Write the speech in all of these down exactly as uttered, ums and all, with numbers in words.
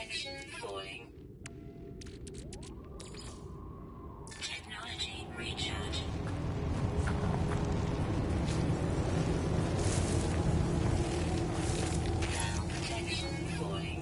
protection falling. Technology recharging. Ground protection falling.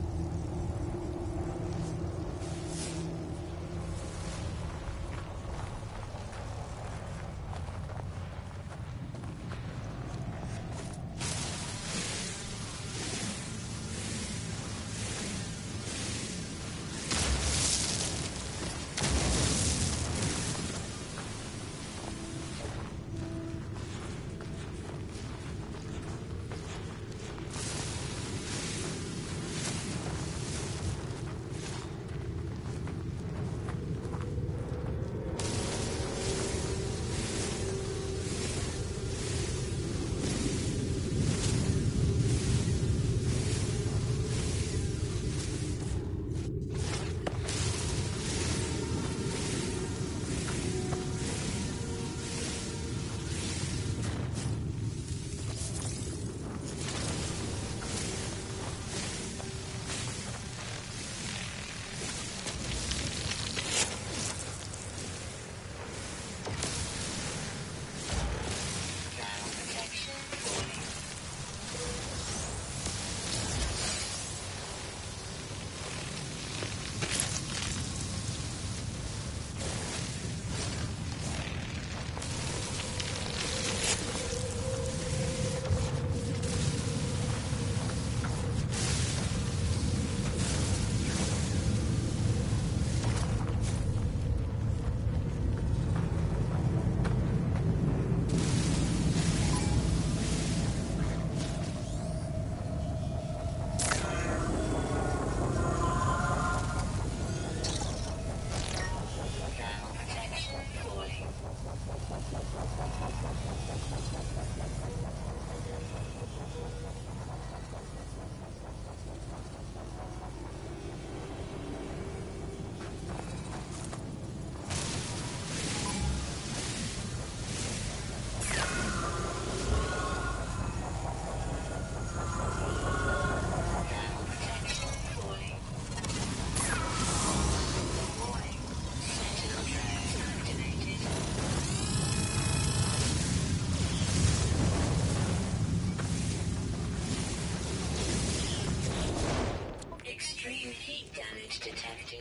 Extreme heat damage detected.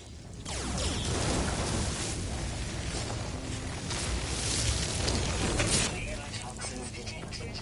Toxins detected.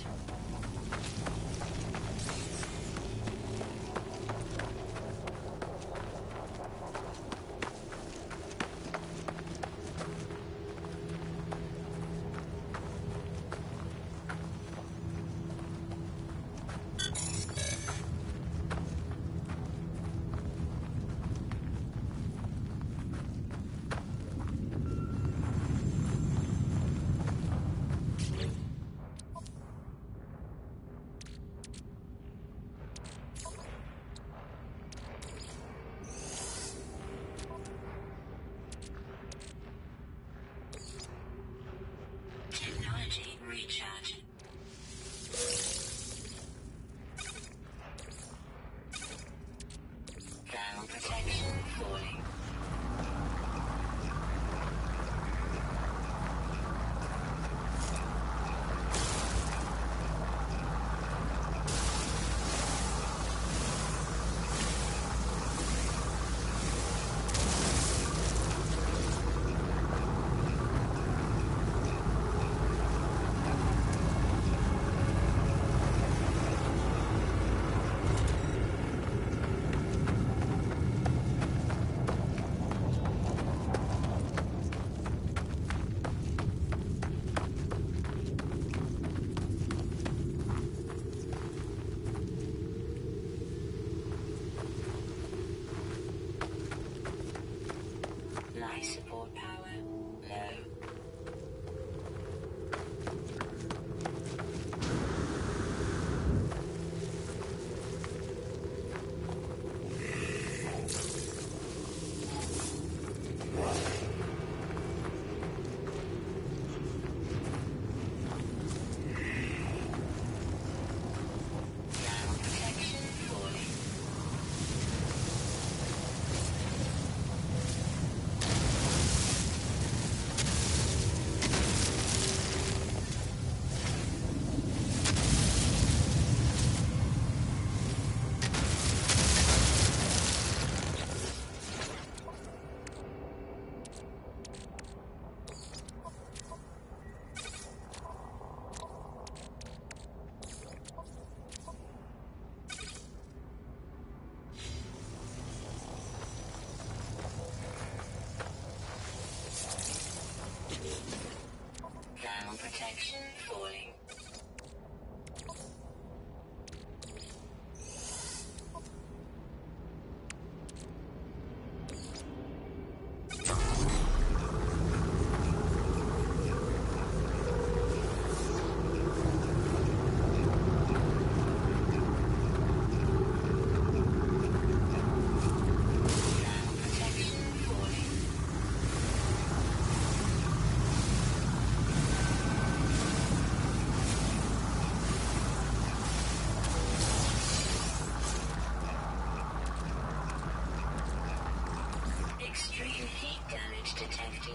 Extreme heat damage detected.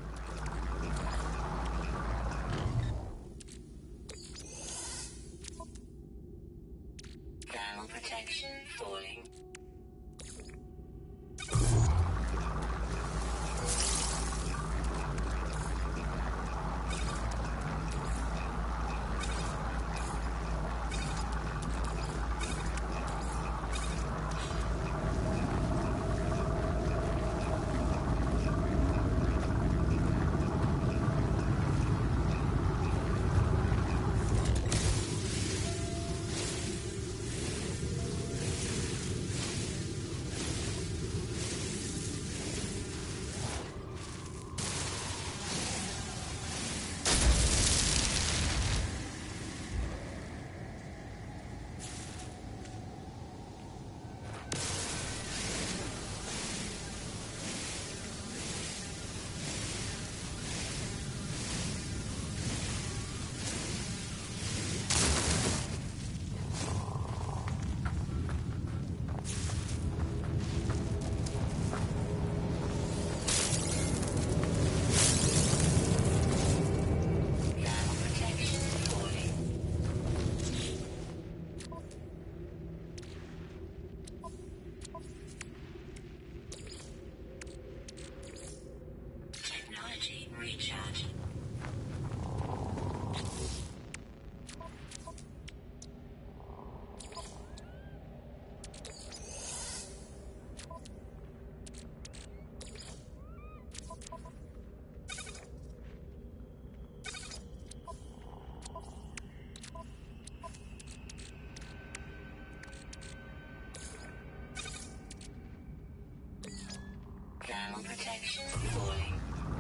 Thermal protection falling. Recharge. Thermal protection falling.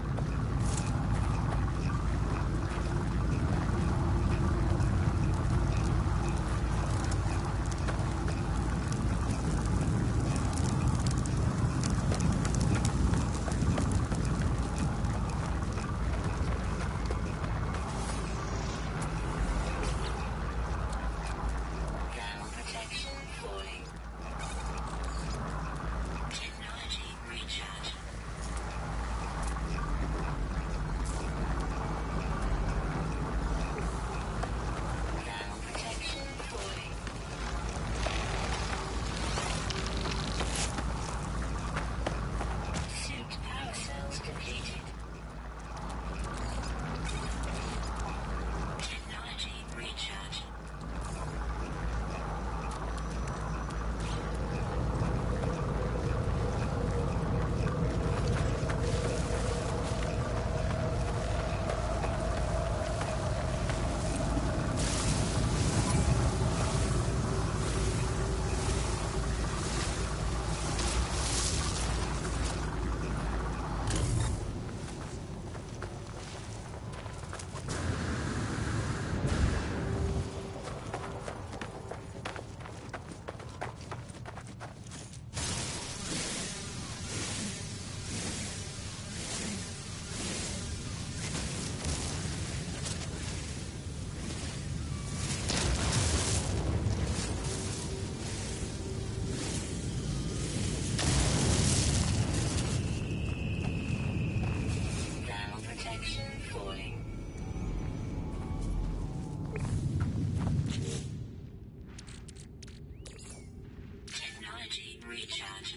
Recharge.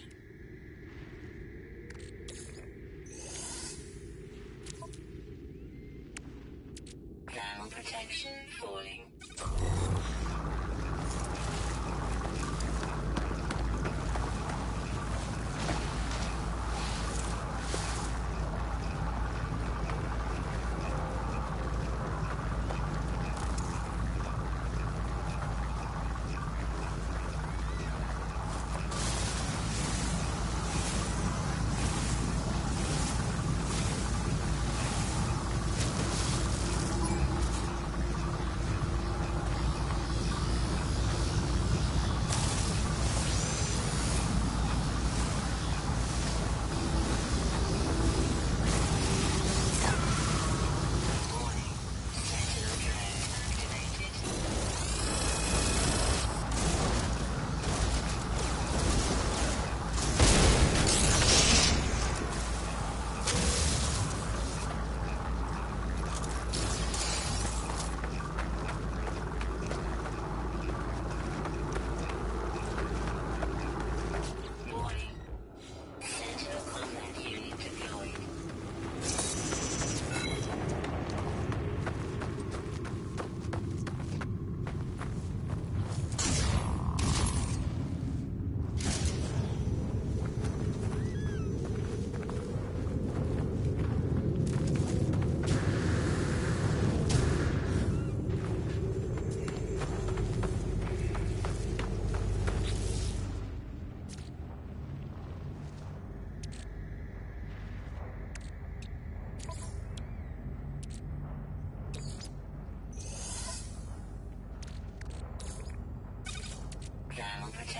Thermal protection falling.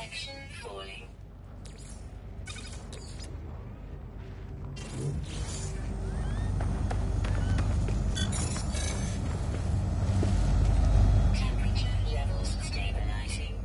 protection falling. Temperature levels stabilizing.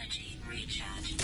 Energy recharge.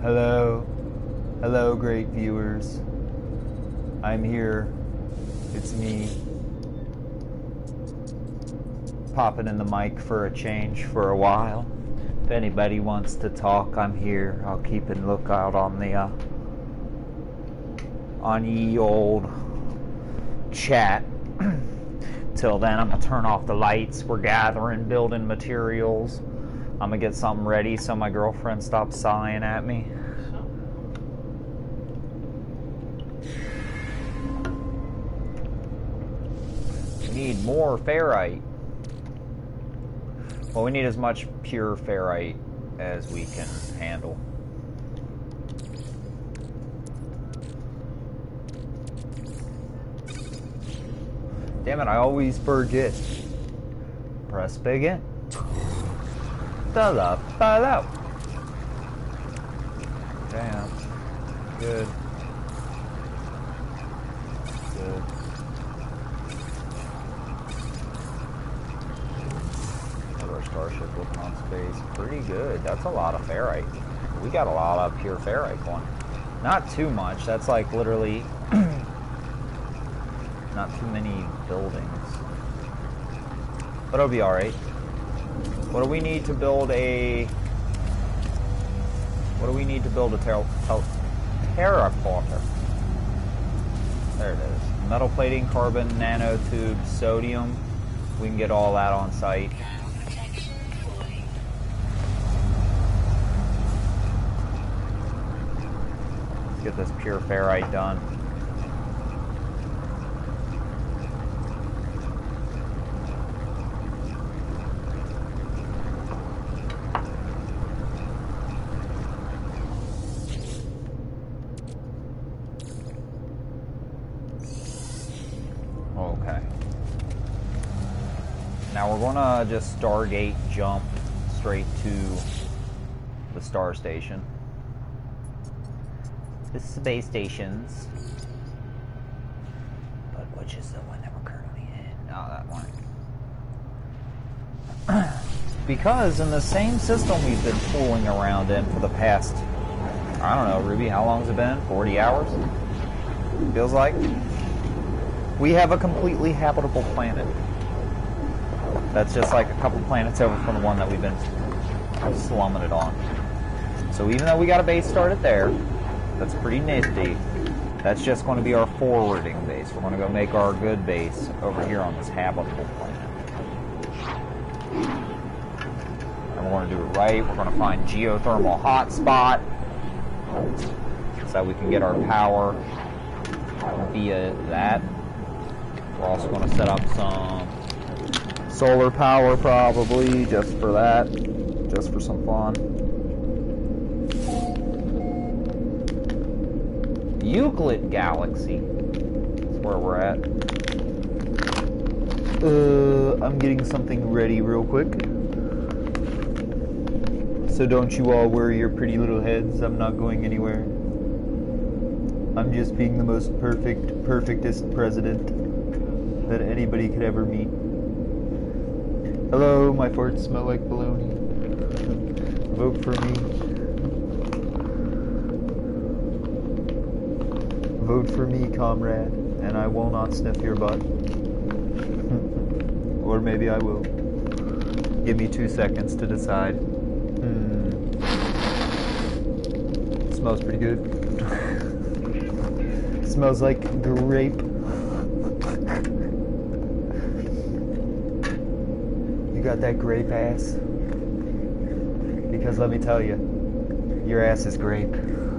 Hello. Hello, great viewers. I'm here. It's me. Popping in the mic for a change for a while. If anybody wants to talk, I'm here. I'll keep a lookout on the uh, on ye old chat. Till then, I'm gonna turn off the lights. We're gathering building materials. I'm gonna get something ready so my girlfriend stops sighing at me. We need more ferrite. Well, we need as much pure ferrite as we can handle. Damn it, I always forget. Press begin. Da-da, da-da. Damn. Good. Good. Our starship looking on space. Pretty good. That's a lot of ferrite. We got a lot of pure ferrite going. Not too much. That's like literally not too many buildings. But it'll be alright. What do we need to build a... What do we need to build a ter ter terracotta? There it is. Metal plating, carbon, nanotube, sodium. We can get all that on site. Let's get this pure ferrite done. Okay. Now we're gonna just Stargate jump straight to the star station. The space stations. But which is the one that we're currently in? No, that one. Because in the same system we've been fooling around in for the past, I don't know, Ruby, how long has it been? forty hours? Feels like. We have a completely habitable planet. That's just like a couple planets over from the one that we've been slumming it on. So even though we got a base started there, that's pretty nifty. That's just going to be our forwarding base. We're going to go make our good base over here on this habitable planet. And we're going to do it right. We're going to find geothermal hotspot so that we can get our power via that. We're also going to set up some solar power probably, just for that, just for some fun. Euclid Galaxy is where we're at. Uh, I'm getting something ready real quick. So don't you all worry your pretty little heads, I'm not going anywhere. I'm just being the most perfect, perfectest president that anybody could ever meet. Hello, my farts smell like baloney. Vote for me. Vote for me, comrade, and I will not sniff your butt. Or maybe I will. Give me two seconds to decide. Hmm. Smells pretty good. Smells like grape. Got that grape ass? Because let me tell you, your ass is grape.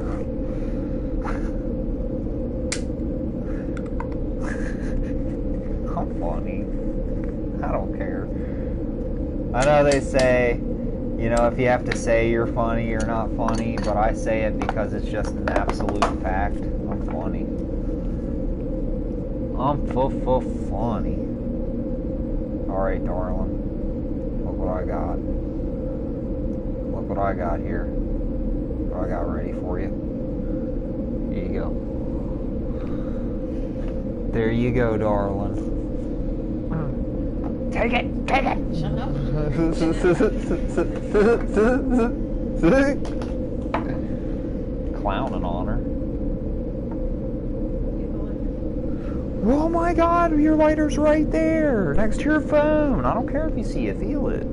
I'm funny. I don't care. I know they say, you know, if you have to say you're funny, you're not funny, but I say it because it's just an absolute fact. I'm funny. I'm f-f-funny. Alright, darling. What I got. Look what I got here. What I got ready for you. Here you go. There you go, darling. Take it! Take it! Shut up. clowning on her. Oh my god, your lighter's right there, next to your phone. I don't care if you see it, feel it.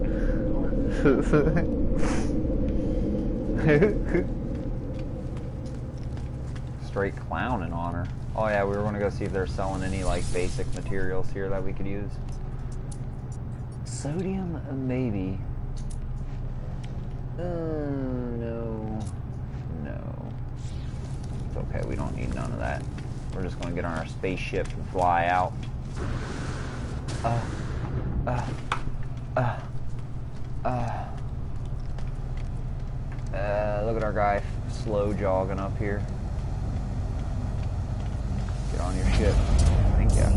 Straight clowning on her. Oh yeah, we were gonna go see if they're selling any like basic materials here that we could use. Sodium, maybe. Uh, no. No. It's okay, we don't need none of that. We're just gonna get on our spaceship and fly out. Uh, uh, uh, uh. Uh, look at our guy slow jogging up here. Get on your ship. Thank you.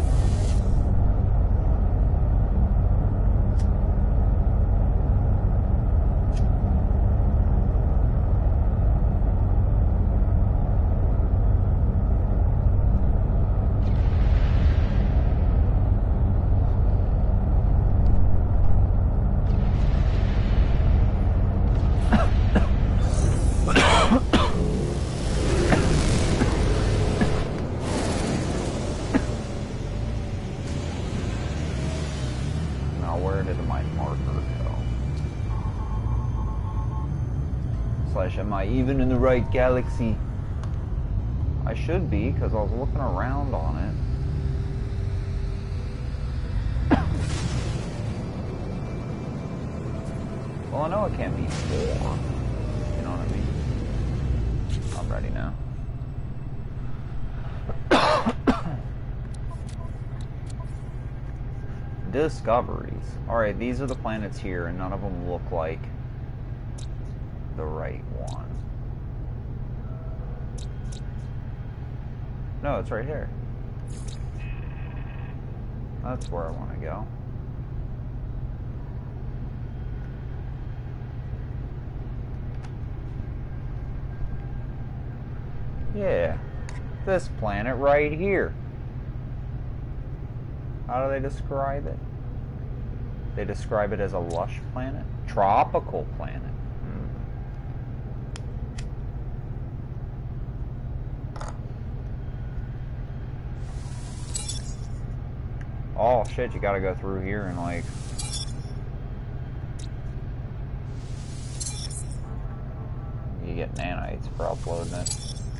Am I even in the right galaxy? I should be, because I was looking around on it. Well, I know it can't be four. You know what I mean? I'm ready now. Discoveries. Alright, these are the planets here, and none of them look like the right one. No, it's right here. That's where I want to go. Yeah, this planet right here. How do they describe it? They describe it as a lush planet? Tropical planet. Oh shit, you gotta go through here and like... You get nanites for uploading it.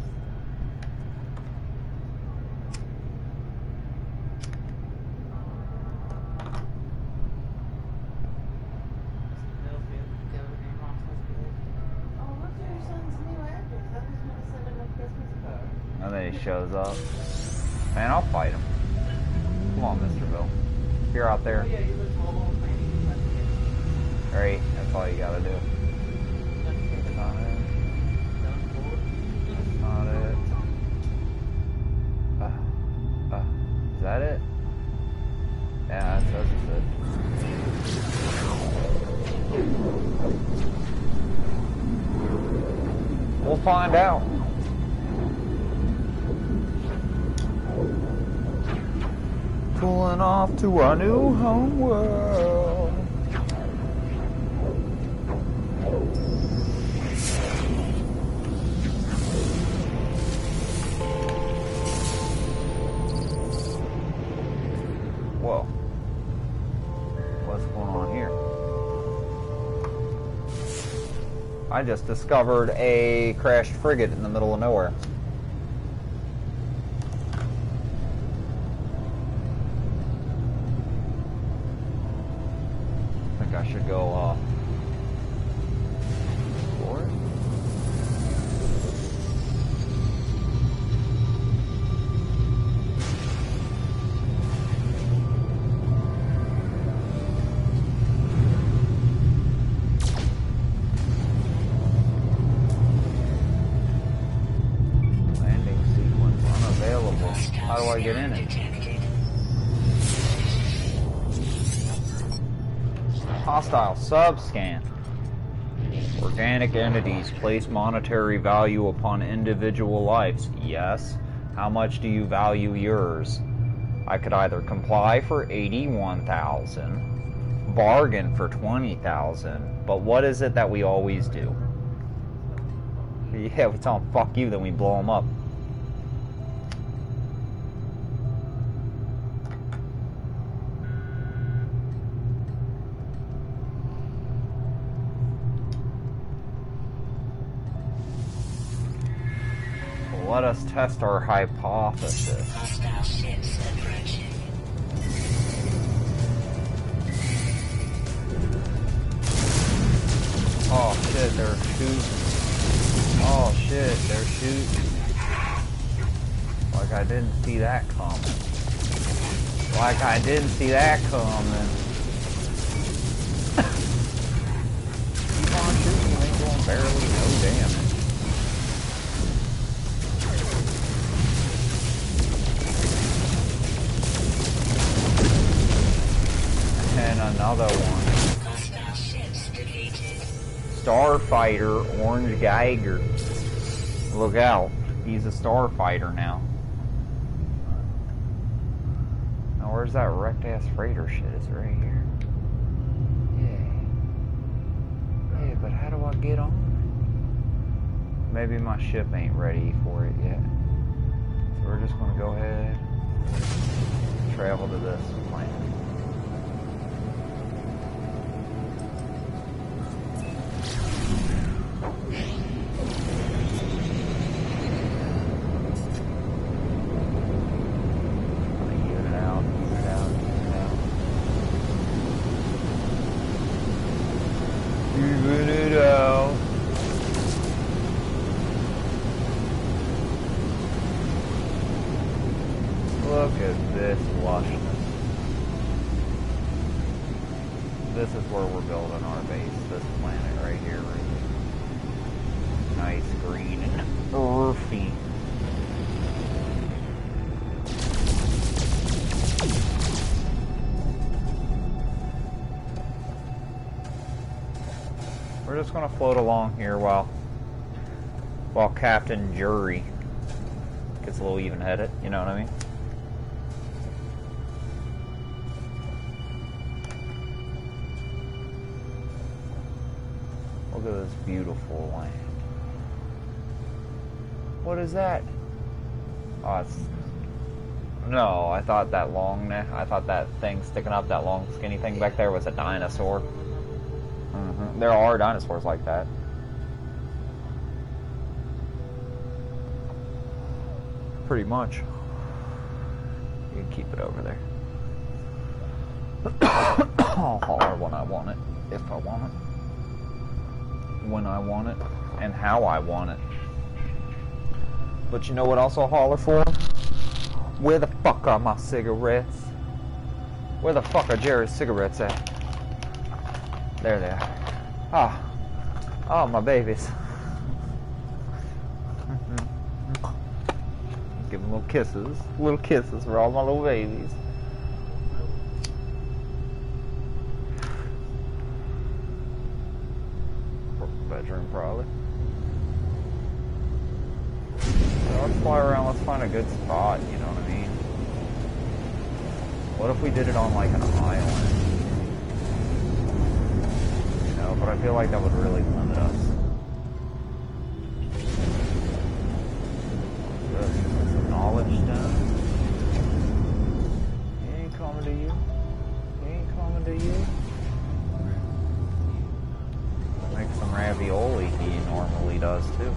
And then he shows up. Man, I'll fight him. Come on, Mister Bill. If you're out there. Alright, that's all you gotta do. That's not it. That's not it. Uh, uh, is that it? Yeah, that says it's it. We'll find out. Pulling off to our new home world. Whoa. What's going on here? I just discovered a crashed frigate in the middle of nowhere. I should go uh forward. Landing sequence unavailable. How do I get in it? Hostile sub-scan. Organic entities place monetary value upon individual lives. Yes. How much do you value yours? I could either comply for eighty-one thousand, bargain for twenty thousand, but what is it that we always do? Yeah, we tell them fuck you, then we blow them up. Let us test our hypothesis. Hostile ships approaching. Oh shit, they're shooting. Oh shit, they're shooting. Like I didn't see that coming. Like I didn't see that coming. Keep on shooting, you ain't doing barely no damage. And another one. Hostile ships defeated. Starfighter Orange Geiger. Look out. He's a starfighter now. Now where's that wrecked ass freighter shit? Is it right here? Yeah. Yeah, but how do I get on? Maybe my ship ain't ready for it yet. So we're just gonna go ahead and travel to this planet. Look at this lushness. This is where we're building our base, this planet right here. Right here. Nice green and earthy. We're just gonna float along here while while Captain Jury gets a little even-headed, you know what I mean? Look at this beautiful land. What is that? Oh, it's... No, I thought that long neck, I thought that thing sticking up, that long skinny thing back there was a dinosaur. Mm-hmm. There are dinosaurs like that. Pretty much. You can keep it over there. I'll holler when I want it, if I want it. When I want it, and how I want it. But you know what else I'll holler for? Where the fuck are my cigarettes? Where the fuck are Jerry's cigarettes at? There they are. Ah. Oh, my babies. Give them little kisses. Little kisses for all my little babies. Bedroom, probably. So let's fly around. Let's find a good spot, you know what I mean? What if we did it on, like, an island? But I feel like that would really limit us. This is a knowledge stone. He ain't coming to you. He ain't coming to you. Make some ravioli he normally does too.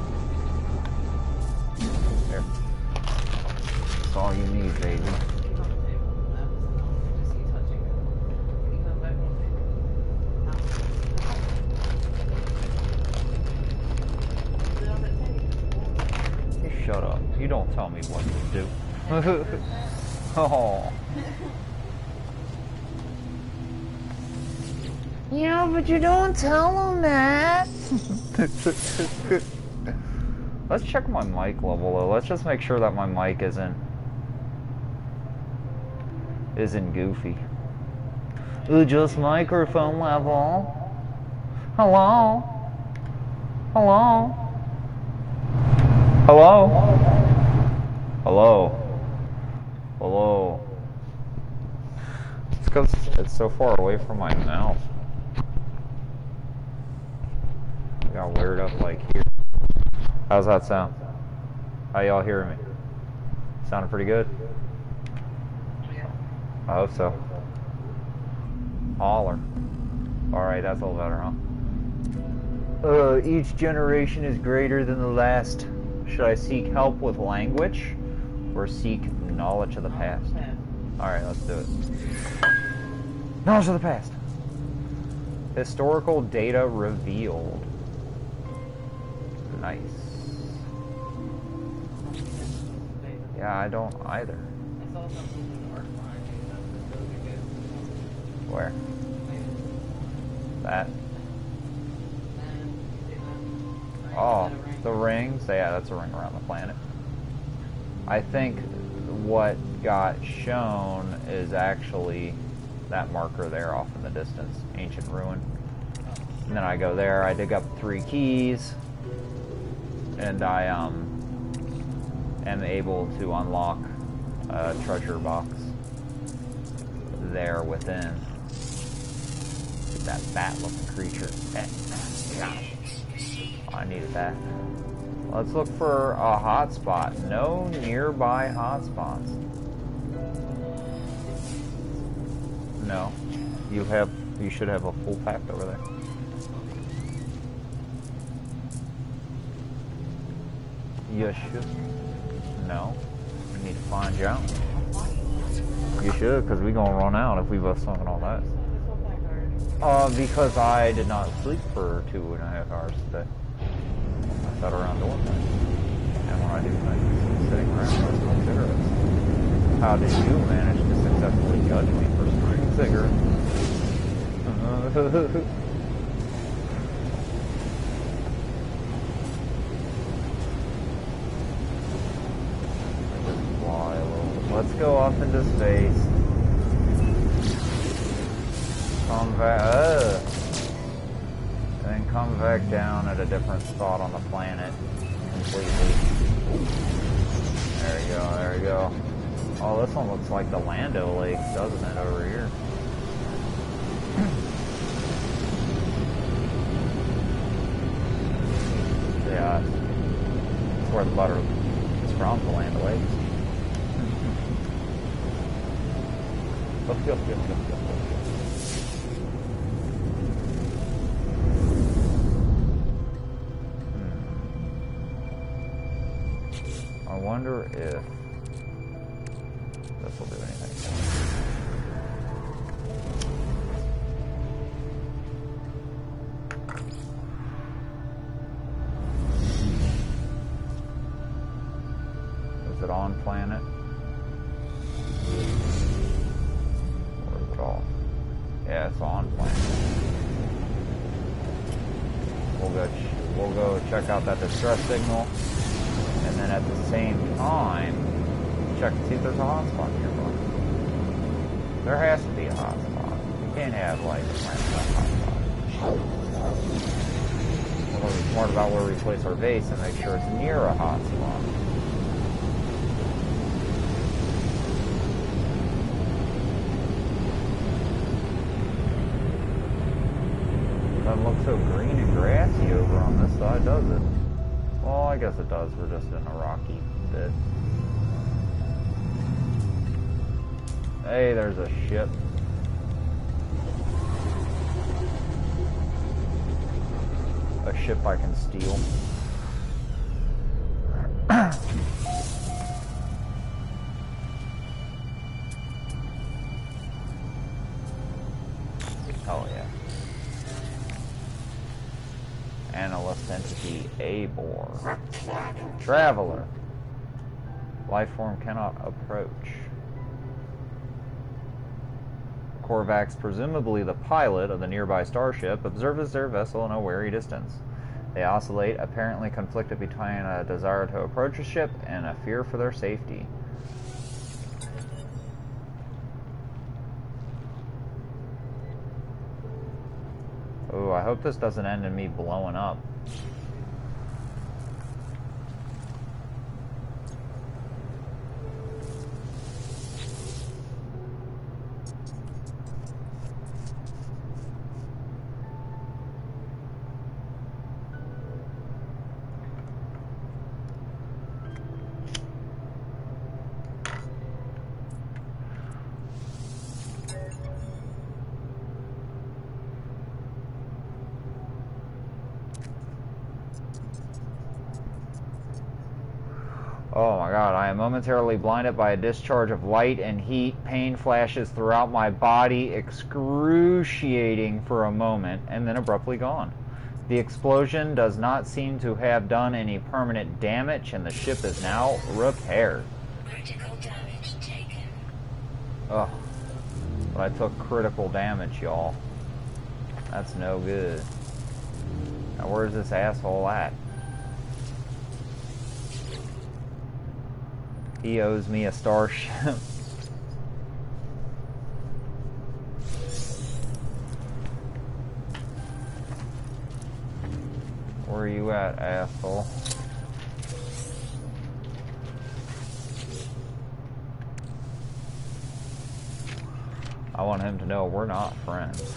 There. That's all you need, baby. Shut up. You don't tell me what to do. Oh. Yeah, but you don't tell him that. Let's check my mic level though. Let's just make sure that my mic isn't isn't goofy. Ooh, just microphone level. Hello? Hello? Hello? Hello? Hello? It's because it's so far away from my mouth. I got wired up like here. How's that sound? How y'all hearing me? Sounding pretty good? I hope so. Holler. Alright, that's a little better, huh? Uh, each generation is greater than the last. Should I seek help with language or seek knowledge of the past? Alright, let's do it. Knowledge of the past. Historical data revealed. Nice. Yeah, I don't either. Where? That? Oh, the rings? Yeah, that's a ring around the planet. I think what got shown is actually that marker there off in the distance, ancient ruin. And then I go there, I dig up three keys, and I um am able to unlock a treasure box there within. That bat-looking creature. Oh, I needed that. Let's look for a hotspot. No nearby hotspots. No. You have. You should have a full pack over there. You should. No. We need to find you out. You should, because we're going to run out if we both sung all that. Uh, because I did not sleep for two and a half hours today. I sat around doing things. And when I do things, sitting around smoking cigarettes. How did you manage to successfully judge me for smoking cigarettes? Let's go up into space. Come back, uh, and then come back down at a different spot on the planet completely. There you go, there you go. Oh, this one looks like the Lando Lake, doesn't it, over here? Yeah, that's where the butter is from, the Land O'Lakes. Look, look, look, look, look, look. Hmm. I wonder if this will do anything. Is it on planet? Yeah, it's on planet. We'll go, we'll go check out that distress signal, and then at the same time, check to see if there's a hotspot nearby. There has to be a hotspot. You can't have like a planet without a hotspot. We'll be smart about where we place our base and make sure it's near a hotspot. Doesn't look so green and grassy over on this side, does it? Well, I guess it does. We're just in a rocky bit. Hey, there's a ship. A ship I can steal. Oh, yeah. Analyst entity Abor. Traveler. Lifeform cannot approach. Korvax, presumably the pilot of the nearby starship, observes their vessel in a wary distance. They oscillate, apparently conflicted between a desire to approach the ship and a fear for their safety. Oh, I hope this doesn't end in me blowing up. Oh my god, I am momentarily blinded by a discharge of light and heat. Pain flashes throughout my body, excruciating for a moment, and then abruptly gone. The explosion does not seem to have done any permanent damage, and the ship is now repaired. Critical damage taken. Ugh. But I took critical damage, y'all. That's no good. Now where's this asshole at? He owes me a starship. Where are you at, asshole? I want him to know we're not friends.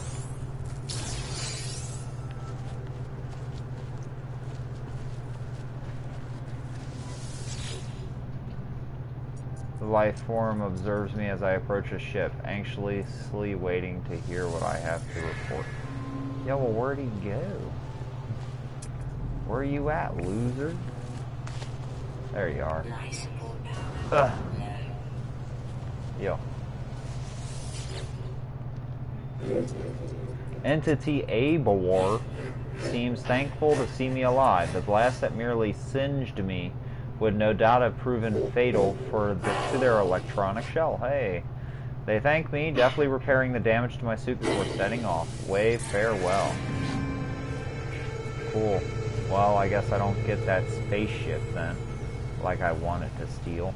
The life form observes me as I approach a ship, anxiously waiting to hear what I have to report. Yeah, well, where'd he go? Where are you at, loser? There you are. Ugh. Yo. Entity Abawar seems thankful to see me alive. The blast that merely singed me would no doubt have proven fatal for the, to their electronic shell. Hey. They thank me, deftly repairing the damage to my suit before setting off. Wave farewell. Cool. Well, I guess I don't get that spaceship then, like I wanted to steal.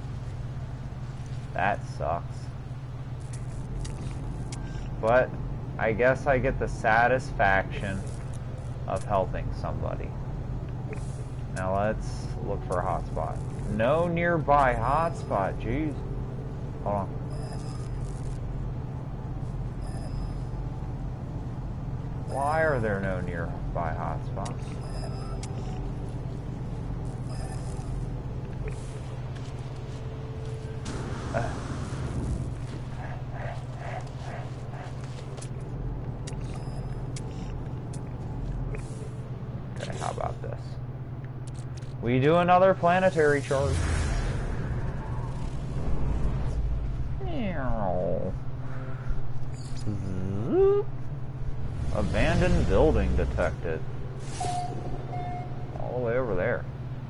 That sucks. But I guess I get the satisfaction of helping somebody. Now let's look for a hotspot. No nearby hotspot, jeez. Hold on. Why are there no nearby hotspots? Uh. Okay, how about this? We do another planetary charge. Abandoned building detected. All the way over there.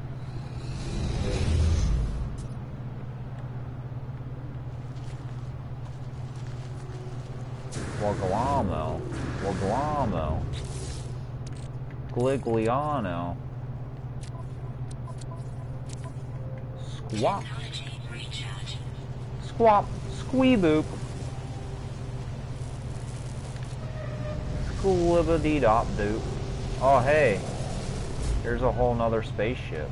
Guagliano. Guagliano. Gligliano. Squawk. Squawk. Squeeboop. Squibba-dee-dop-doop. Oh, hey. Here's a whole nother spaceship.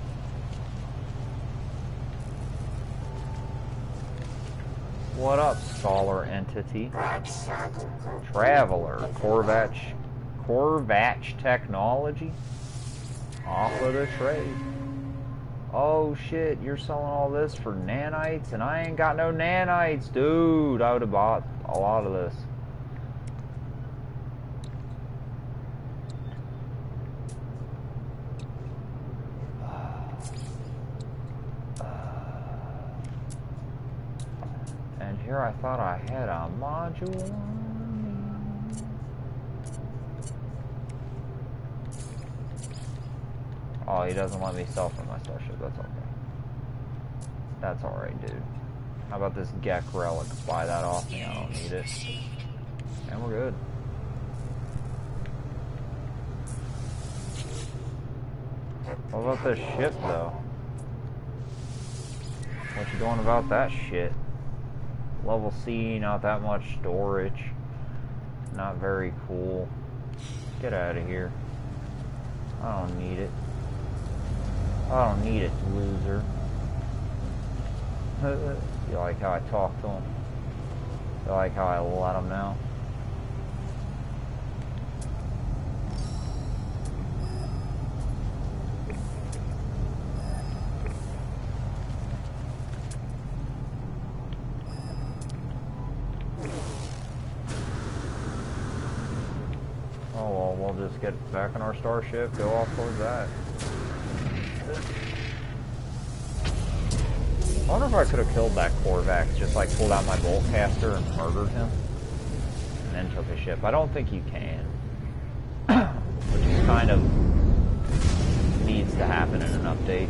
What up, Solar Entity? Traveler. Corvatch. Corvatch Technology? Off of the trade. Oh shit, you're selling all this for nanites and I ain't got no nanites, dude. I would have bought a lot of this. And here I thought I had a module. Oh, he doesn't let me sell from my starship. That's okay. That's alright, dude. How about this Gek relic? Buy that off me. I don't need it. And we're good. What about this ship, though? What you doing about that shit? Level C, not that much storage. Not very cool. Get out of here. I don't need it. I don't need it, loser. You like how I talk to him? You like how I let him know? Oh well, we'll just get back in our starship, go off towards that. I wonder if I could have killed that Korvax, just like pulled out my bolt caster and murdered him, and then took his ship. I don't think you can, which is kind of needs to happen in an update.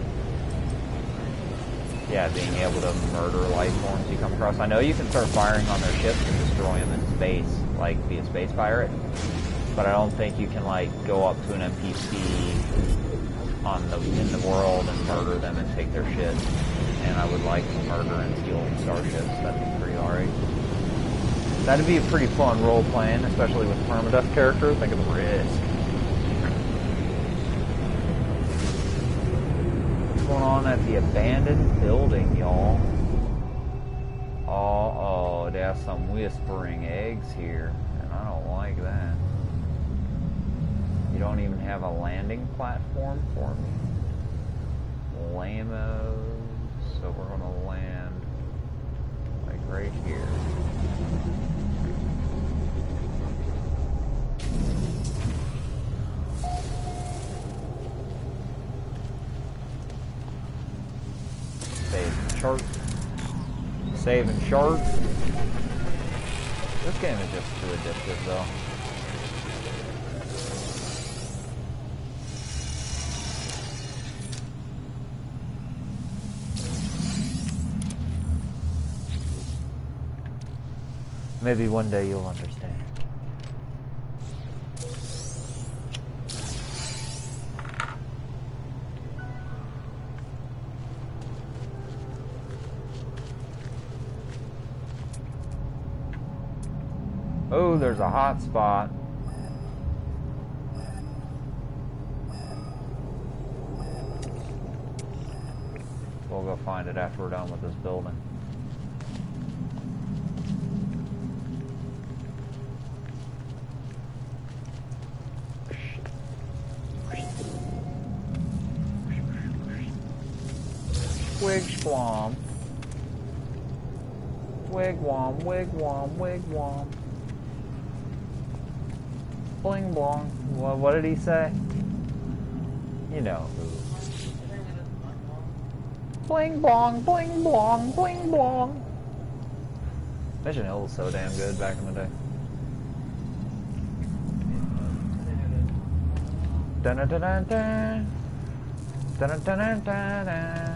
Yeah, being able to murder life forms you come across. I know you can start firing on their ships and destroy them in space, like be a space pirate, but I don't think you can like go up to an N P C on the in the world and murder them and take their shit. And I would like to murder and steal starships. That'd be pretty alright. That'd be a pretty fun role playing, especially with permadeath characters. Think of the risk. What's going on at the abandoned building, y'all? Oh, oh, there's some whispering eggs here, and I don't like that. You don't even have a landing platform for me. Lamos. So we're going to land like right here. Save and chart. Save and chart. This game is just too addictive though. Maybe one day you'll understand. Oh, there's a hot spot. We'll go find it after we're done with this building. Wigwam. Wigwam, wigwam, wigwam. Bling blong. Well, what did he say? You know who. Bling blong, bling blong, bling blong. Mission Hill was so damn good back in the day. Dun dun dun dun dun. Dun dun dun dun dun dun.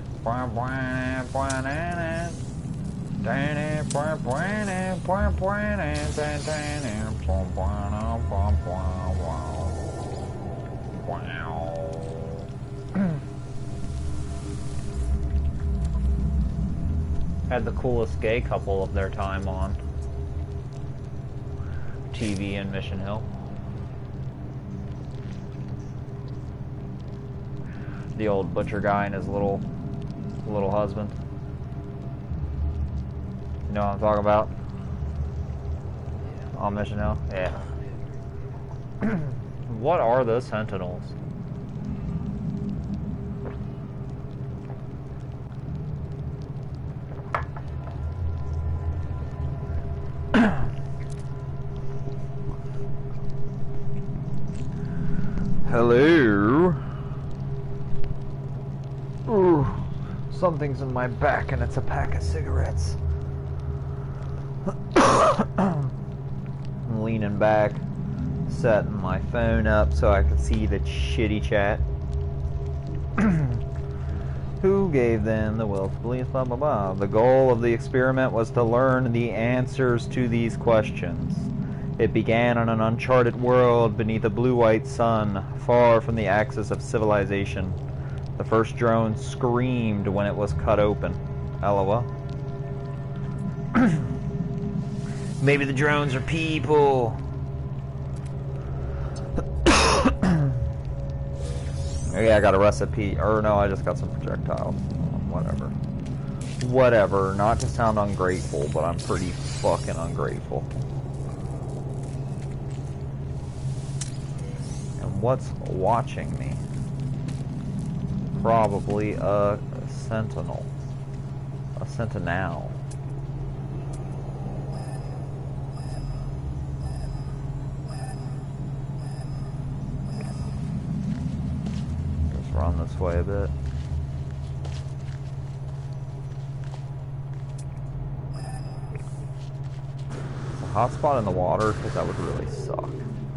Had the coolest gay couple of their time on T V in Mission Hill. The old butcher guy and his little little husband. You know what I'm talking about? On Mission Hill? Yeah. What are those sentinels? Hello? Ooh, something's in my back and it's a pack of cigarettes. I'm leaning back, setting my phone up so I can see the shitty chat. Who gave them the will to believe, blah blah blah. The goal of the experiment was to learn the answers to these questions. It began on an uncharted world beneath a blue-white sun, far from the axis of civilization. The first drone screamed when it was cut open. LOL. Maybe the drones are people. Yeah, I got a recipe. Or no, I just got some projectiles. Whatever. Whatever. Not to sound ungrateful, but I'm pretty fucking ungrateful. And what's watching me? Probably a sentinel. A sentinel. Just run this way a bit. hotspot in the water? Because that would really suck.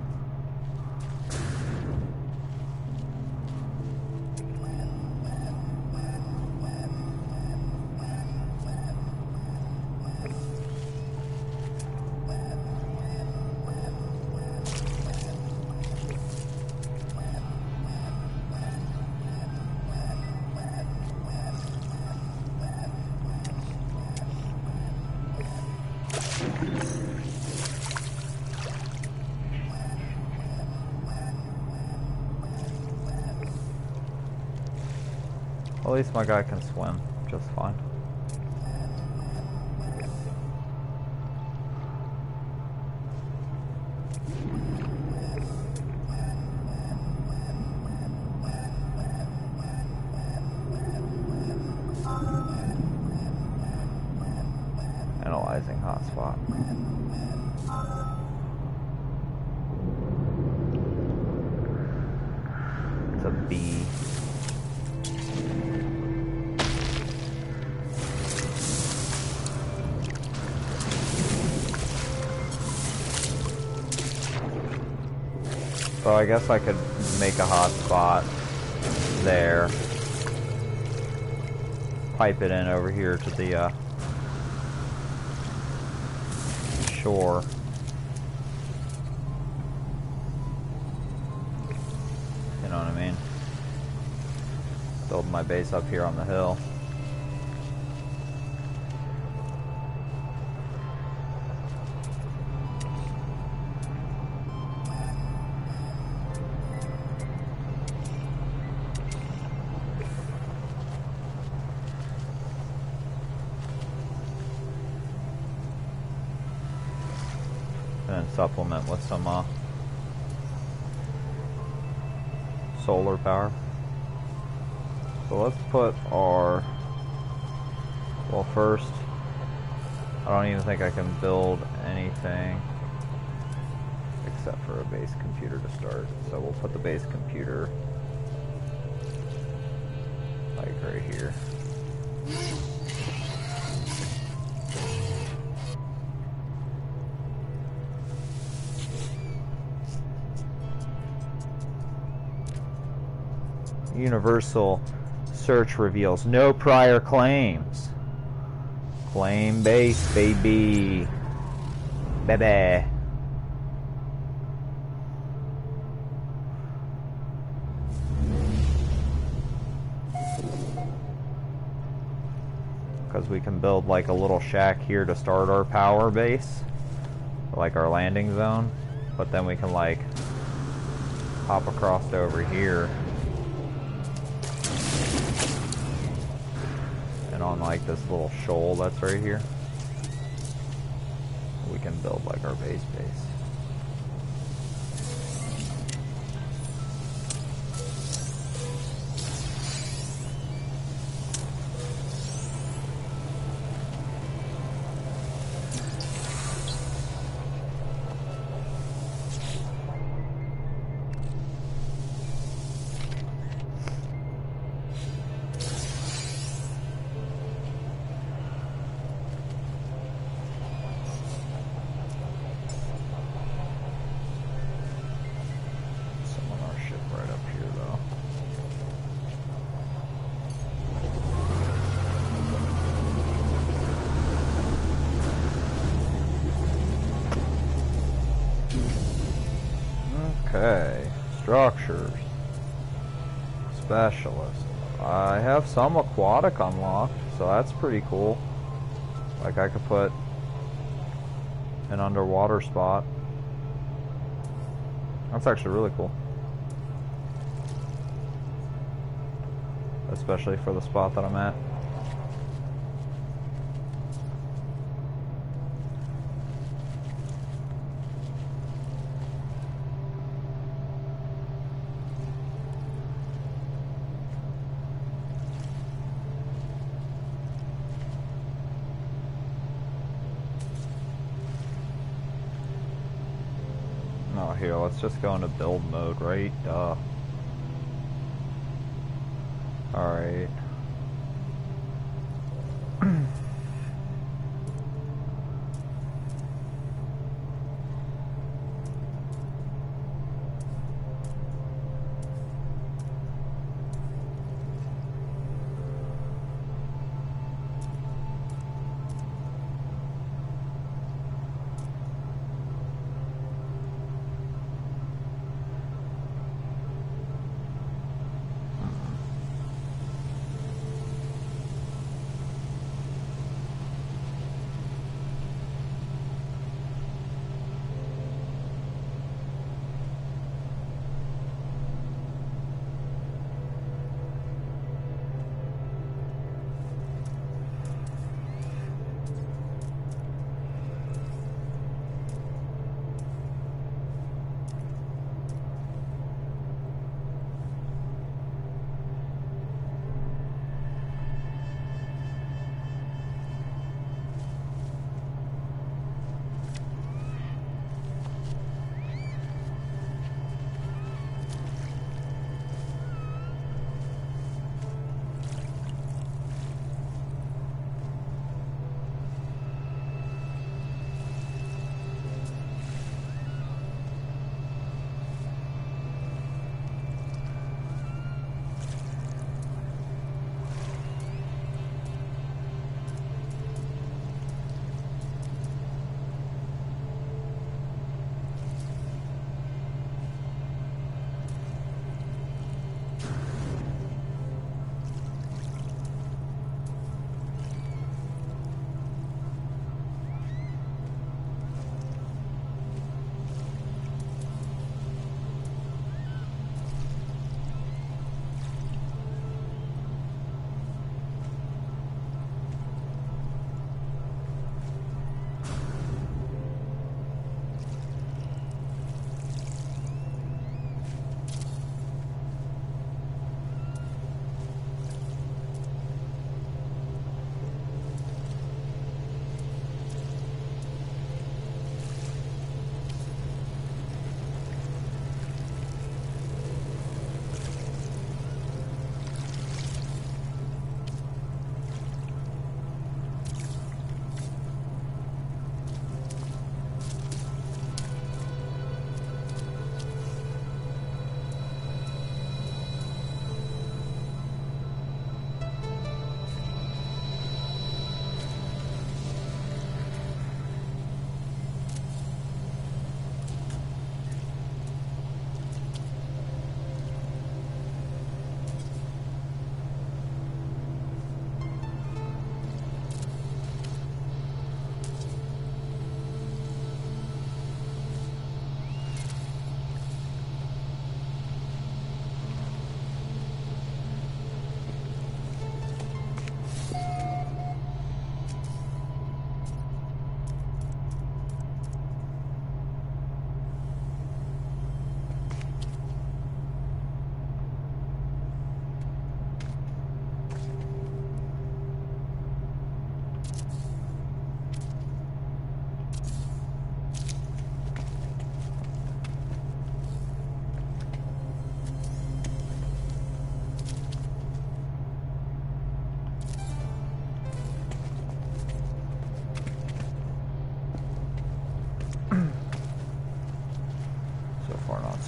At least my guy can swim just fine. Analyzing hotspot. It's a B. So I guess I could make a hotspot there. Pipe it in over here to the uh, shore. You know what I mean? Build my base up here on the hill. And supplement with some uh, solar power. So let's put our, well first, I don't even think I can build anything except for a base computer to start. So we'll put the base computer like right here. Universal search reveals no prior claims. Claim base, baby. Baby. Because we can build like a little shack here to start our power base, like our landing zone, but then we can like hop across to over here. On like this little shoal that's right here, we can build like our base base. Okay, structures, specialist. I have some aquatic unlocked, so that's pretty cool. Like I could put an underwater spot. That's actually really cool. Especially for the spot that I'm at. Oh, here, let's just go into build mode, right? Duh. Alright.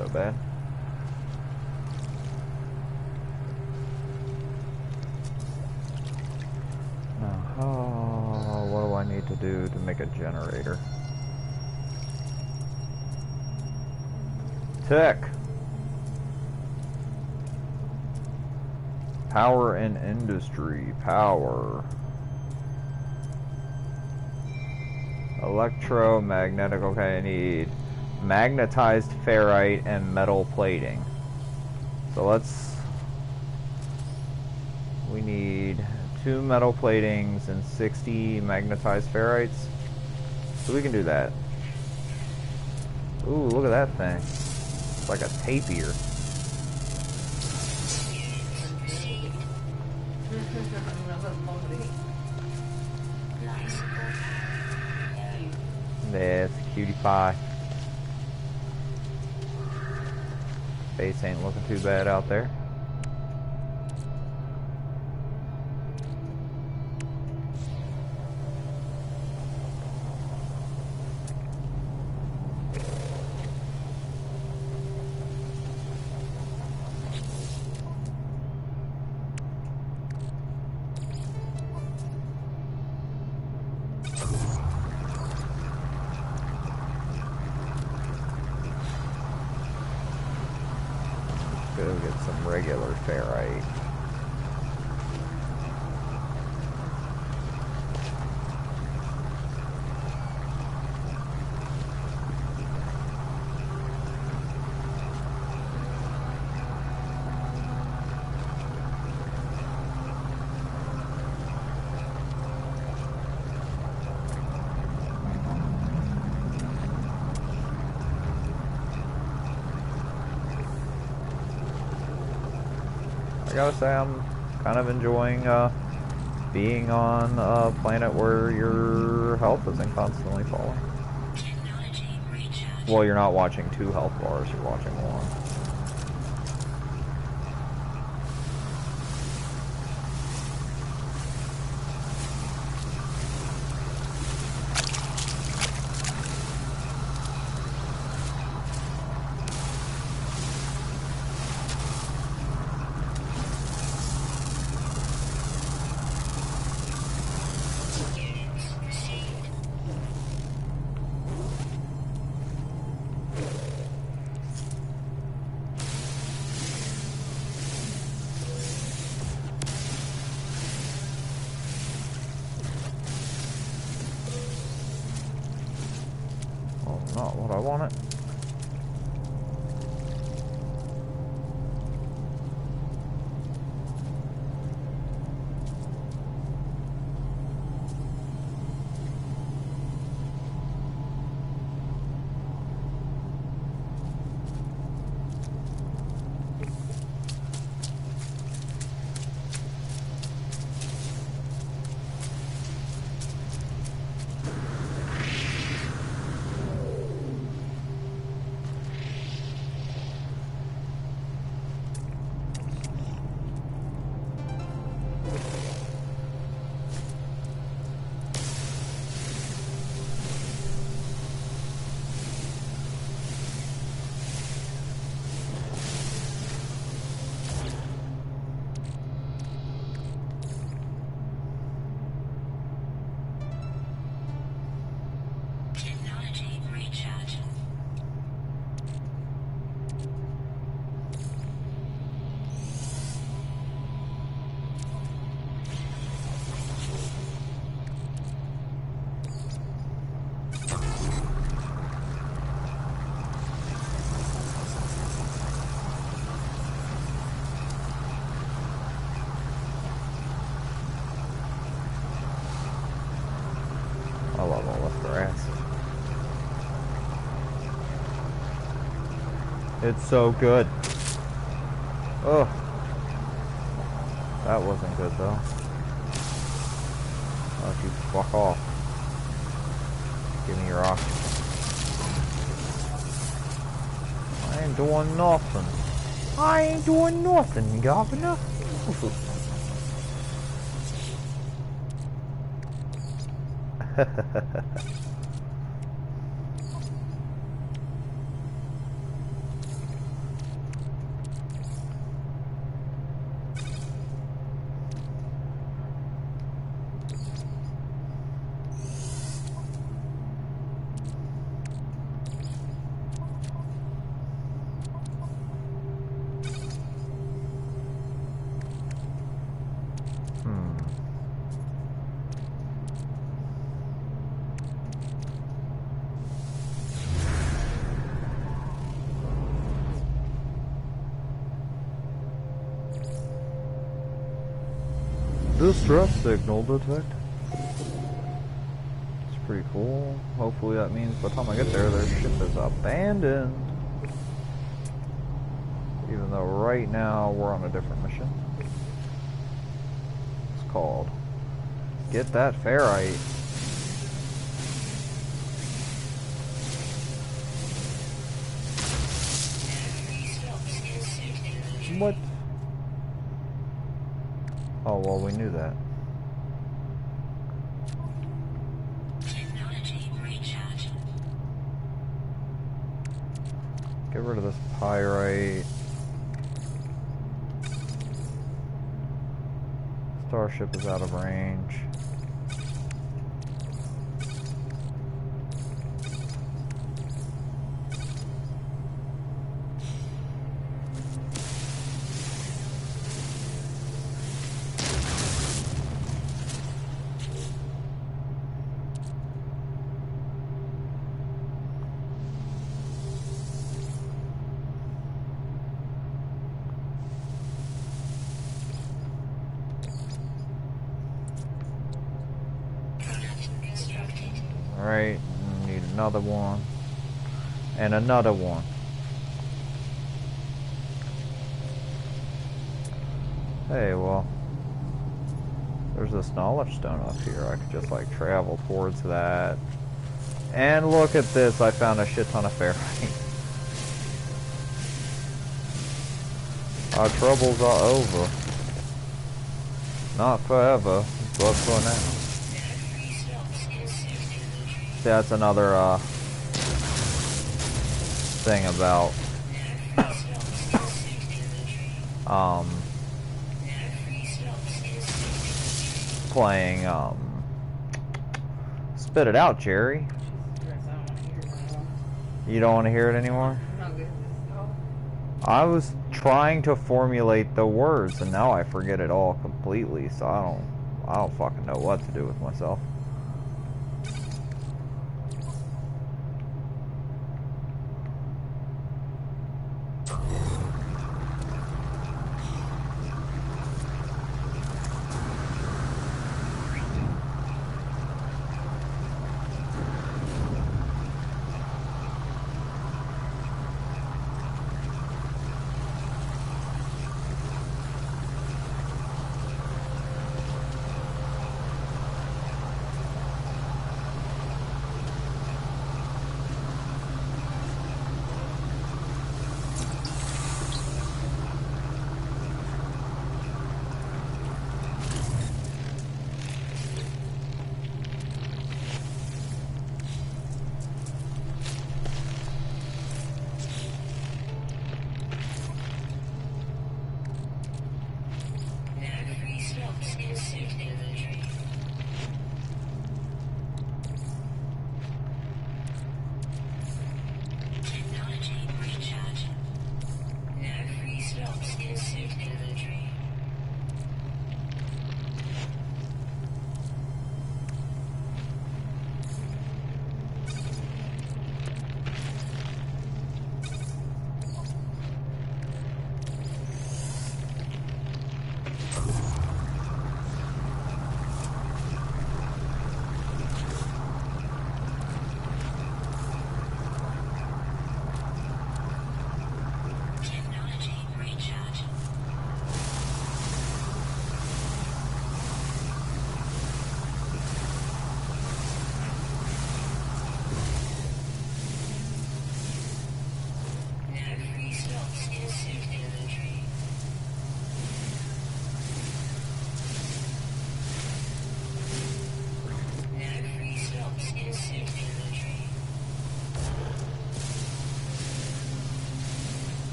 so bad. Now, oh, what do I need to do to make a generator? Tech. Power and industry. Power. Electromagnetic. Okay, I need magnetized ferrite and metal plating. So let's... We need two metal platings and sixty magnetized ferrites. So we can do that. Ooh, look at that thing. It's like a tapier. Yeah, it's a cutie pie. Face ain't looking too bad out there. Go get some regular ferrite. I gotta say, I'm kind of enjoying uh, being on a planet where your health isn't constantly falling. Well, you're not watching two health bars, you're watching one. Not what I wanted. I love all this grass. It's so good. Oh, that wasn't good though. Why don't you fuck off? Give me your oxygen. I ain't doing nothing. I ain't doing nothing, Governor. Distress signal detected. It's pretty cool. Hopefully that means by the time I get there, their ship is abandoned. Even though right now we're on a different mission. It's called Get That Ferrite. What? Oh, well, we knew that. Get rid of this pyrite. Starship is out of range. Alright, need another one. And another one. Hey, well, there's this knowledge stone up here. I could just like travel towards that. And look at this, I found a shit ton of ferrite. Our troubles are over. Not forever, but for now. That's another uh, thing about um, playing um, Spit It Out, Jerry. You don't want to hear it anymore? I was trying to formulate the words and now I forget it all completely, so I don't I don't fucking know what to do with myself.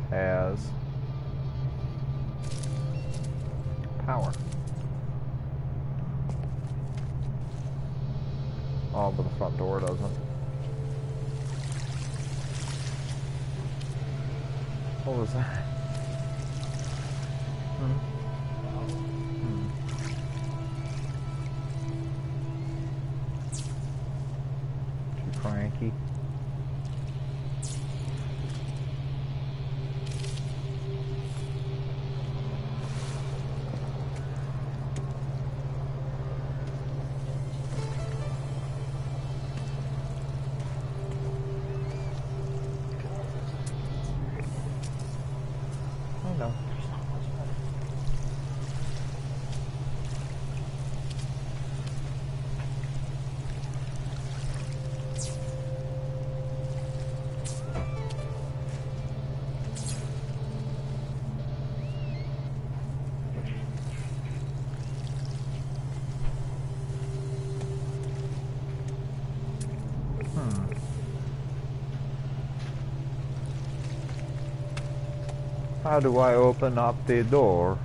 has power. Oh, but the front door doesn't. What was that? Hmm. Hmm. Too cranky. I know. Hmm. How do I open up the door?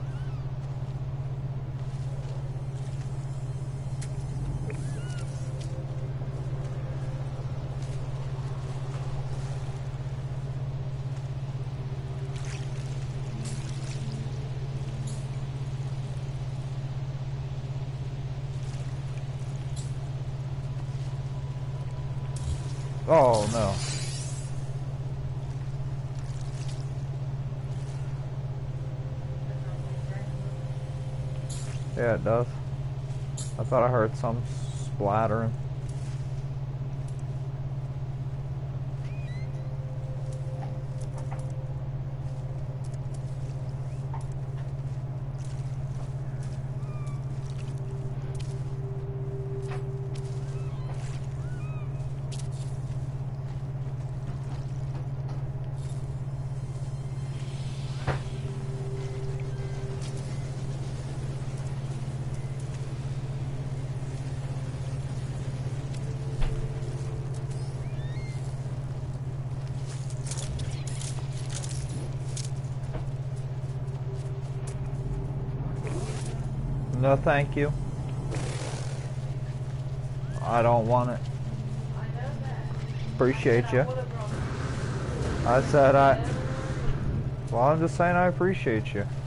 Oh no. Yeah, it does. I thought I heard some splattering. No, thank you. I don't want it. Appreciate you. I said I... Well, I'm just saying I appreciate you.